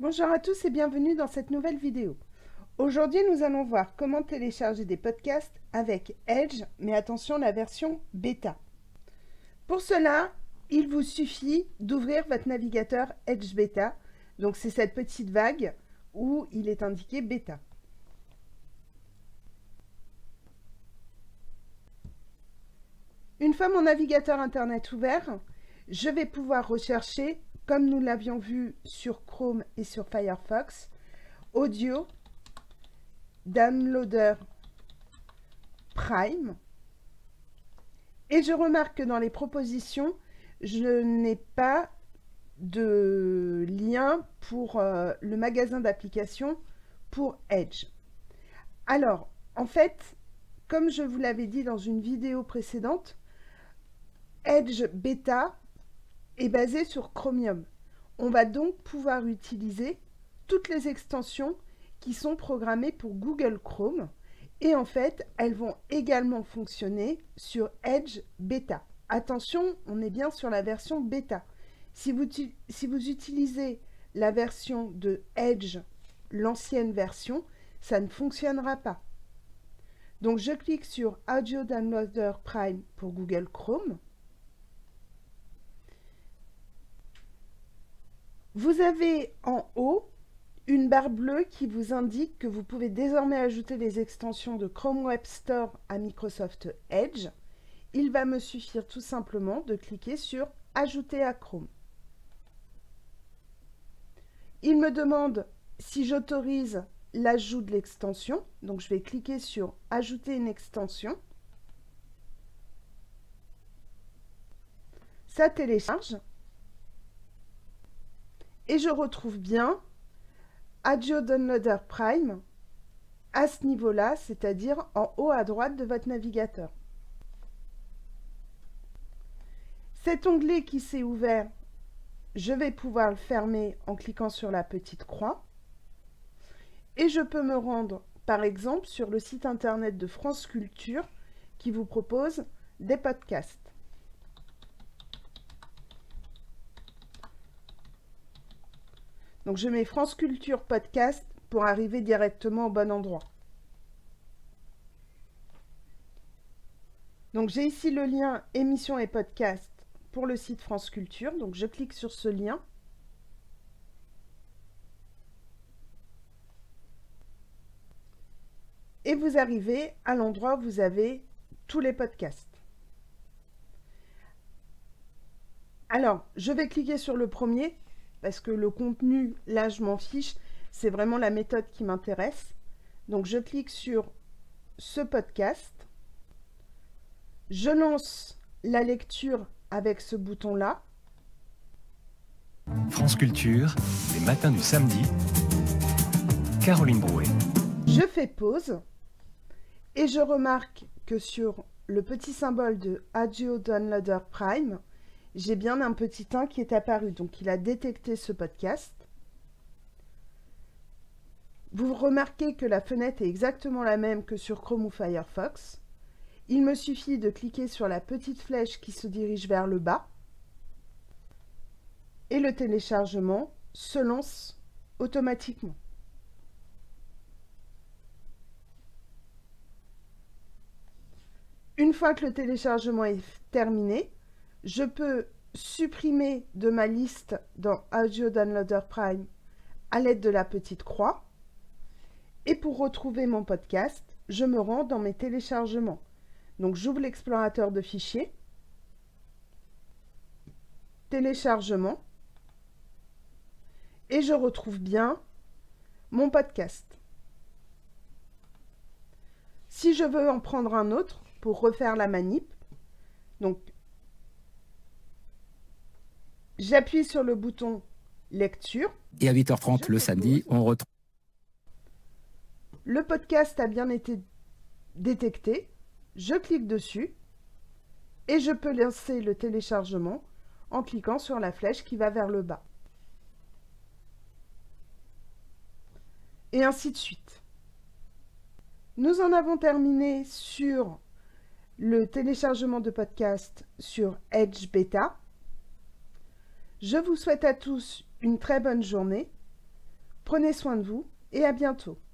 Bonjour à tous et bienvenue dans cette nouvelle vidéo. Aujourd'hui, nous allons voir comment télécharger des podcasts avec Edge, mais attention, la version bêta. Pour cela, il vous suffit d'ouvrir votre navigateur Edge Beta. Donc, c'est cette petite vague où il est indiqué bêta. Une fois mon navigateur Internet ouvert, je vais pouvoir rechercher, comme nous l'avions vu sur Chrome et sur Firefox, Audio Downloader Prime. Et je remarque que dans les propositions, je n'ai pas de lien pour le magasin d'applications pour Edge. Alors, en fait, comme je vous l'avais dit dans une vidéo précédente, Edge Beta est basé sur Chromium. On va donc pouvoir utiliser toutes les extensions qui sont programmées pour Google Chrome et en fait, elles vont également fonctionner sur Edge Beta. Attention, on est bien sur la version bêta. Si vous utilisez la version de Edge, l'ancienne version, ça ne fonctionnera pas. Donc, je clique sur Audio Downloader Prime pour Google Chrome. Vous avez en haut une barre bleue qui vous indique que vous pouvez désormais ajouter les extensions de Chrome Web Store à Microsoft Edge. Il va me suffire tout simplement de cliquer sur « Ajouter à Chrome ». Il me demande si j'autorise l'ajout de l'extension. Donc, je vais cliquer sur « Ajouter une extension ». Ça télécharge. Et je retrouve bien Audio Downloader Prime à ce niveau-là, c'est-à-dire en haut à droite de votre navigateur. Cet onglet qui s'est ouvert, je vais pouvoir le fermer en cliquant sur la petite croix. Et je peux me rendre, par exemple, sur le site internet de France Culture qui vous propose des podcasts. Donc, je mets France Culture Podcast pour arriver directement au bon endroit. Donc, j'ai ici le lien émissions et podcasts pour le site France Culture. Donc, je clique sur ce lien. Et vous arrivez à l'endroit où vous avez tous les podcasts. Alors, je vais cliquer sur le premier. Parce que le contenu, là, je m'en fiche. C'est vraiment la méthode qui m'intéresse. Donc, je clique sur ce podcast. Je lance la lecture avec ce bouton-là. France Culture, les matins du samedi. Caroline Brouet. Je fais pause. Et je remarque que sur le petit symbole de Audio Downloader Prime, j'ai bien un petit 1 qui est apparu. Donc, il a détecté ce podcast. Vous remarquez que la fenêtre est exactement la même que sur Chrome ou Firefox. Il me suffit de cliquer sur la petite flèche qui se dirige vers le bas. Et le téléchargement se lance automatiquement. Une fois que le téléchargement est terminé, je peux supprimer de ma liste dans Audio Downloader Prime à l'aide de la petite croix. Et pour retrouver mon podcast, je me rends dans mes téléchargements. Donc, j'ouvre l'explorateur de fichiers, téléchargement, et je retrouve bien mon podcast. Si je veux en prendre un autre pour refaire la manip, donc j'appuie sur le bouton lecture. Et à 8h30 le samedi, on retrouve. Le podcast a bien été détecté. Je clique dessus et je peux lancer le téléchargement en cliquant sur la flèche qui va vers le bas. Et ainsi de suite. Nous en avons terminé sur le téléchargement de podcast sur Edge Beta. Je vous souhaite à tous une très bonne journée. Prenez soin de vous et à bientôt.